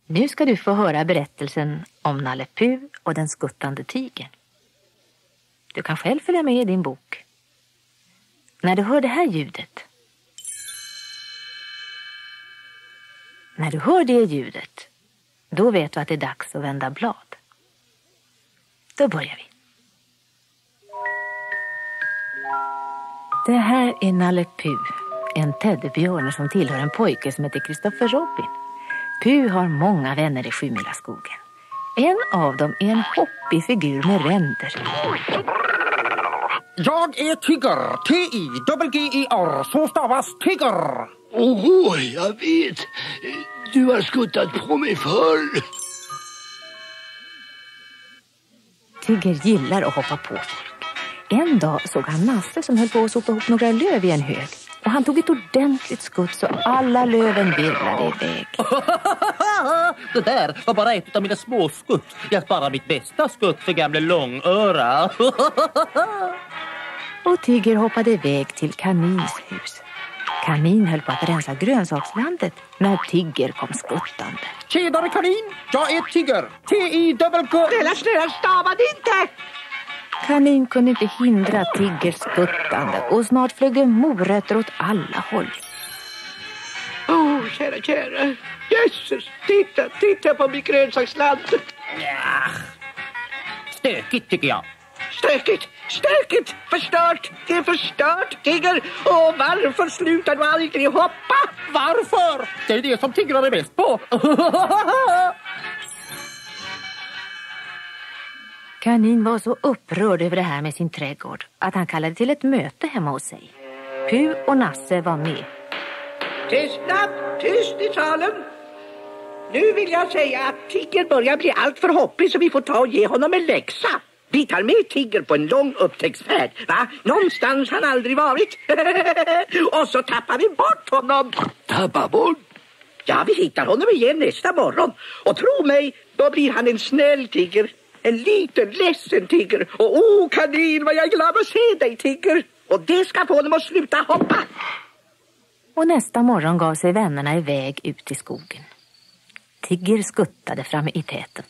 Nu ska du få höra berättelsen om Nalle Puh och den skuttande tigern. Du kan själv följa med i din bok. När du hör det här ljudet. När du hör det ljudet, då vet du att det är dags att vända blad. Då börjar vi. Det här är Nalle Puh, en teddybjörn som tillhör en pojke som heter Christopher Robin. Puh har många vänner i Sjumilaskogen. En av dem är en hoppig figur med ränder. Jag är Tigger, T-I-G-G-E-R, så stavas Tigger. Jag vet. Du har skuttat på mig förr. Tigger gillar att hoppa på folk. En dag såg han Nasse som höll på att sopa ihop några löv i en hög. Och han tog ett ordentligt skutt så alla löven virvlade iväg. Det där var bara ett av mina små skutt. Jag sparar mitt bästa skutt för gamla långöra. Och Tigger hoppade iväg till Kanins hus. Kanin höll på att rensa grönsakslandet när Tigger kom skuttande. Tjenare Kanin, jag är Tigger, T-I-G-G. Snälla, stava det inte! Kanin kunde inte hindra Tiggers skuttande och snart flög morötter åt alla håll. Kära. Jösses, titta på min grönsaksland. Ja. Stökigt tycker jag. Stökigt, förstört. Det är förstört, Tigger. Och varför slutar du aldrig hoppa? Varför? Det är det som Tigger är bäst på. Kanin var så upprörd över det här med sin trädgård att han kallade till ett möte hemma hos sig. Puh och Nasse var med. Tyst i salen. Nu vill jag säga att Tigger börjar bli allt för hoppig så vi får ta och ge honom en läxa. Vi tar med Tigger på en lång upptäcktsfärd, va? Någonstans han aldrig varit. Och så tappar vi bort honom. Tappa bort? Ja, vi hittar honom igen nästa morgon. Och tro mig, då blir han en snäll Tigger. En liten ledsen Tigger. Och Kanin, vad jag är glad att se dig, Tigger. Och det ska få honom att sluta hoppa. Och nästa morgon gav sig vännerna iväg ut i skogen. Tigger skuttade fram i täten.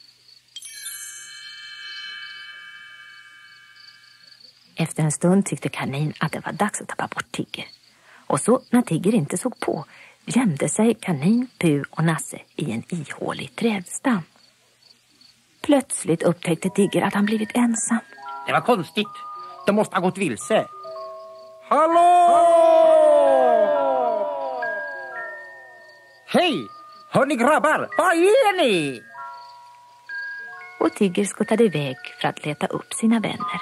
Efter en stund tyckte Kanin att det var dags att tappa bort Tigger. Och så, när Tigger inte såg på, gömde sig Kanin, Puh och Nasse i en ihålig trädstam. Plötsligt upptäckte Tigger att han blivit ensam. Det var konstigt. De måste ha gått vilse. Hallå! Hej! Hörni grabbar, var är ni? Och Tigger skuttade iväg för att leta upp sina vänner.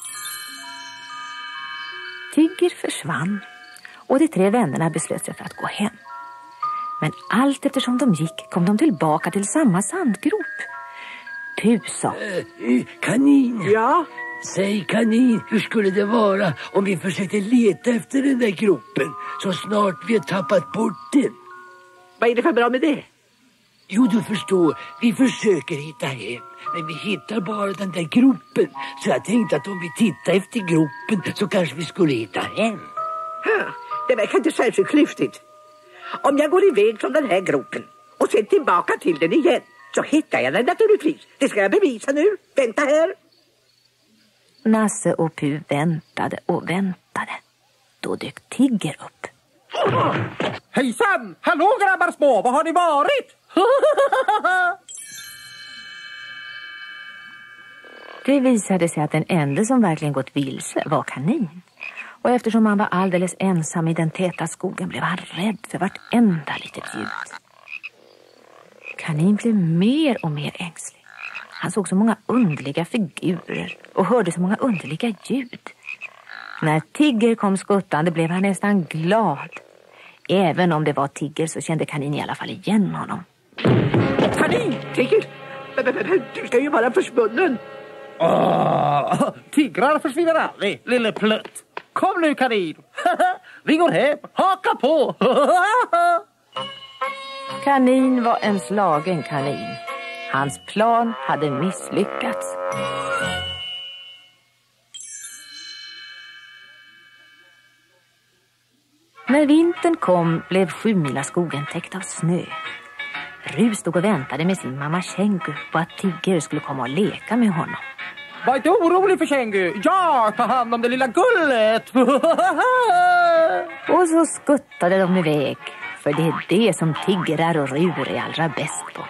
Tigger försvann och de tre vännerna beslöt sig för att gå hem. Men allt eftersom de gick kom de tillbaka till samma sandgrop. Puh sa: Kanin. Ja? Säg Kanin, hur skulle det vara om vi försökte leta efter den där gropen så snart vi har tappat bort den? Vad är det för bra med det? Jo, du förstår, vi försöker hitta hem, men vi hittar bara den där gropen. Så jag tänkte att om vi tittar efter gropen så kanske vi skulle hitta hem. Det verkar inte särskilt klyftigt. Om jag går iväg från den här gropen och sen tillbaka till den igen, så hittar jag den naturligtvis. Det ska jag bevisa nu. Vänta här. Nasse och Puh väntade och väntade. Då dök Tigger upp. Hejsan! Hallå grabbar små, var har ni varit? Det visade sig att den enda som verkligen gått vilse var Kanin. Och eftersom han var alldeles ensam i den täta skogen blev han rädd för vartenda litet ljud. Kanin blev mer och mer ängslig. Han såg så många underliga figurer och hörde så många underliga ljud. När Tigger kom skuttande blev han nästan glad. Även om det var Tigger så kände Kanin i alla fall igen honom. Kanin, Tigger, du ska ju vara försvunnen. Tigrar försvinner aldrig, lille plött. Kom nu Kanin. Vi går hem, haka på. Kanin var en slagen kanin. Hans plan hade misslyckats. När vintern kom blev Sjumilaskogen täckt av snö. Ru stod och väntade med sin mamma Kängu på att Tigger skulle komma och leka med honom. Var inte orolig för Kängu. Jag tar hand om det lilla gullet. Och så skuttade de iväg. För det är det som Tigrar och Rur är allra bäst på.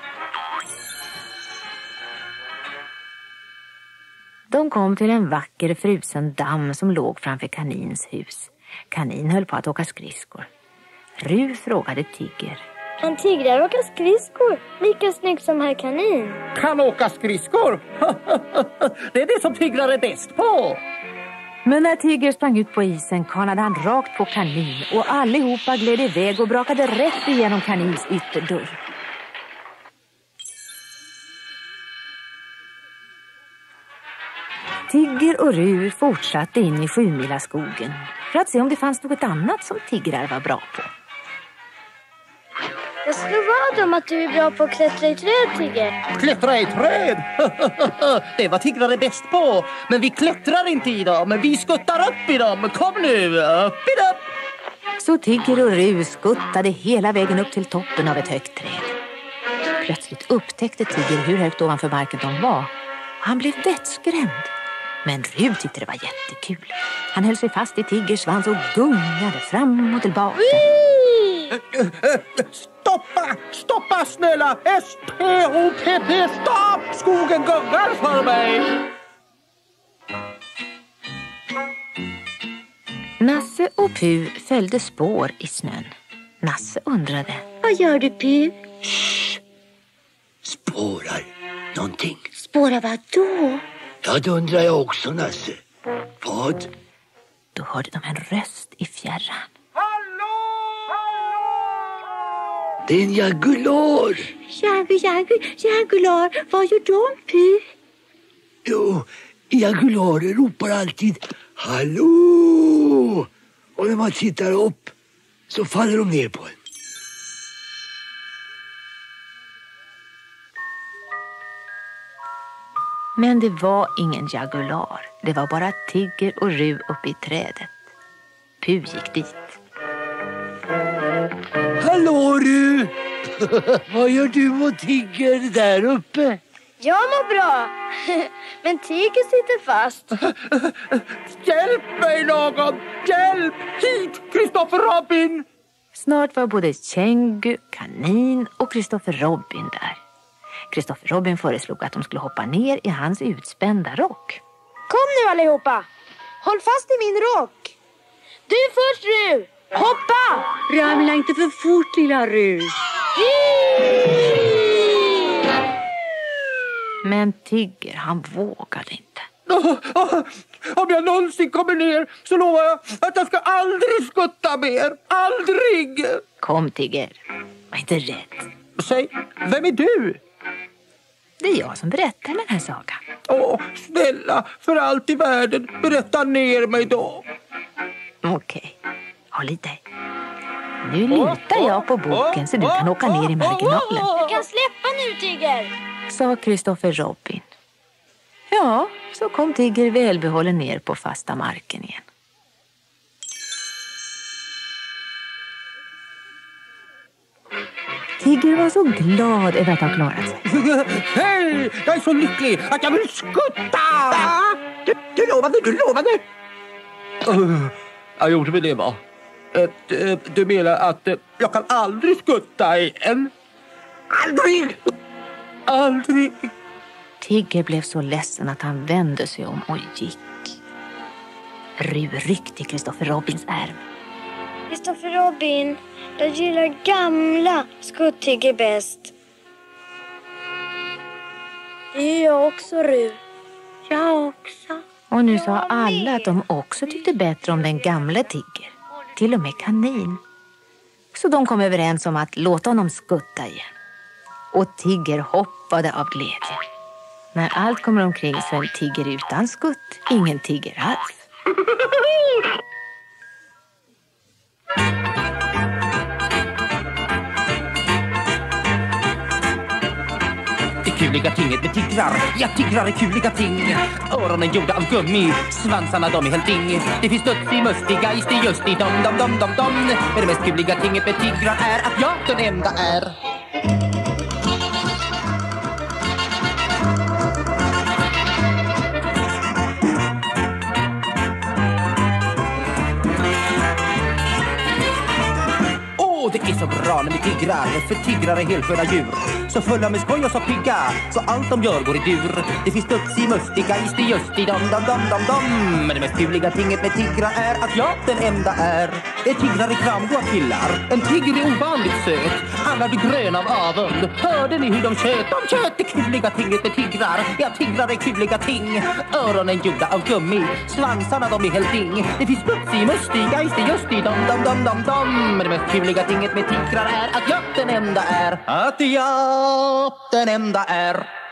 De kom till en vacker frusen damm som låg framför Kanins hus. Kanin höll på att åka skridskor. Ru frågade Tigger. Kan tigrar åka skridskor lika snyggt som herr Kanin? Kan åka skridskor? Det är det som tigrar är bäst på. Men när Tigger sprang ut på isen kanade han rakt på Kanin och allihopa gled iväg och brakade rätt igenom Kanins ytterdörr. Tigger och Ru fortsatte in i 7-milaskogen för att se om det fanns något annat som tigrar var bra på. Jag slår vad om att du är bra på att klättra i träd, Tigger. Klättra i träd? Det är vad tigrar är bäst på. Men vi klättrar inte i dem, men vi skuttar upp i dem. Kom nu, upp i dem! Så Tigger och Ru skuttade hela vägen upp till toppen av ett högt träd. Plötsligt upptäckte Tigger hur högt ovanför marken de var. Han blev vettskrämd. Men Ru tyckte det var jättekul. Han höll sig fast i Tiggers svans och gungade fram och tillbaka. Stoppa snälla! S-P-O-P-P, stopp! Skogen gungar för mig! Nasse och Pu följde spår i snön. Nasse undrade. Vad gör du, Pu? Spårar någonting. Spåra vad då? Ja, det undrar jag också, Nasse. Vad? Då hörde de en röst i fjärran. Det är en jagular. Jagular. Vad gör de, Pu? Jo, jagularer ropar alltid hallå. Och när man tittar upp så faller de ner på en. Men det var ingen jagular. Det var bara Tigger och Ru uppe i trädet. Pu gick dit. Hallå, Ru! Vad gör du och Tigger där uppe? Jag mår bra. Men Tigger sitter fast. Hjälp mig någon! Hjälp! Hit, Kristoffer Robin! Snart var både Kängu, Kanin och Kristoffer Robin där. Kristoffer Robin föreslog att de skulle hoppa ner i hans utspända rock. Kom nu allihopa. Håll fast i min rock. Du först, Ru. Hoppa! Ramla inte för fort, lilla Ru. Men Tigger, han vågade inte. Om jag någonsin kommer ner så lovar jag att jag ska aldrig skutta mer. Aldrig! Kom, Tigger. Var inte rädd. Säg, vem är du? Det är jag som berättar den här sagan. Snälla, för allt i världen, berätta ner mig då. Okej, håll i dig. Nu lutar jag på boken så du kan åka ner i marginalen. Du kan släppa nu, Tigger. Sa Kristoffer Robin. Ja, så kom Tigger välbehållen ner på fasta marken igen. Tigger var så glad över att ha klarat sig. Hej, jag är så lycklig att jag vill skutta! Du lovade. Jag gjorde väl det, va? Du menar att jag kan aldrig skutta igen? Aldrig! Tigger blev så ledsen att han vände sig om och gick. Ru ryckte Kristoffer Robins ärm. Kristoffer Robin, jag gillar gamla Skutt-Tigger bäst. Det är jag också, Ru. Jag också. Och nu sa alla att de också tyckte bättre om den gamla Tigger. Till och med Kanin. Så de kom överens om att låta honom skutta igen. Och Tigger hoppade av glädje. När allt kommer omkring så är en Tigger utan skutt, ingen Tigger alls. Det kuliga tinget med tigrar. Ja, tigrar är kuliga ting. Öronen gjorda av gummi. Svansarna de är helt ding. Det finns döds i mustiga, ist i just i dom. Men det mest kuliga tinget med tigrar är att jag den enda är. Det är så bra när vi tigrar, för tigrar är helt sköna djur. Så fulla med skoj och så pigga, så allt de gör går i dur. Det finns dutsi, musti, geisti, justi, dom, dom, dom, dom, dom. Men det mest kul tinget med tigrar är att jag den enda är. Tigrar är kramgoa killar, en tiger är ovanligt söt. Alla blir gröna av avund, hörde ni hur de tjöt? De tjöt det kuliga tinget med tigrar. Ja, tigrar är kuliga ting. Öronen gjorda av gummi, svansarna de är helt ding. Det finns dutsi, musti, geisti, justi, dom, dom, dom, dom, dom. Men det mest kuliga tinget med tigrar är att jag den enda är. Att jag den enda är.